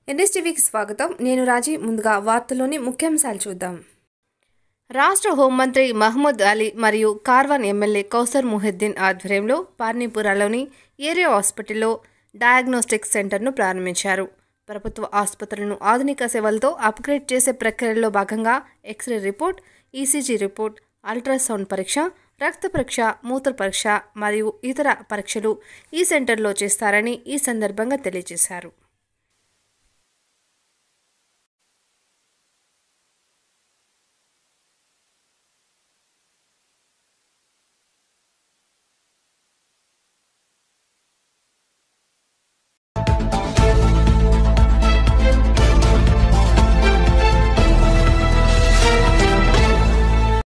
ఎన్ఎస్టీవీకి స్వాగతం. నేను రాజీ. ముందుగా వార్తల్లోని ముఖ్యాంశాలు చూద్దాం. రాష్ట్ర హోంమంత్రి మహమూద్ అలీ మరియు కార్వాన్ ఎమ్మెల్యే కౌసర్ మొహిద్దీన్ ఆధ్వర్యంలో పార్నీపురాలోని ఏరియా హాస్పిటల్లో డయాగ్నోస్టిక్ సెంటర్ను ప్రారంభించారు. ప్రభుత్వ ఆసుపత్రులను ఆధునిక సేవలతో అప్గ్రేడ్ చేసే ప్రక్రియలో భాగంగా x-ray report, ECG report, ultrasound పరీక్ష, రక్త పరీక్ష, మూత్ర పరీక్ష మరియు ఇతర పరీక్షలు ఈ సెంటర్లో చేస్తారని ఈ సందర్భంగా తెలియజేశారు.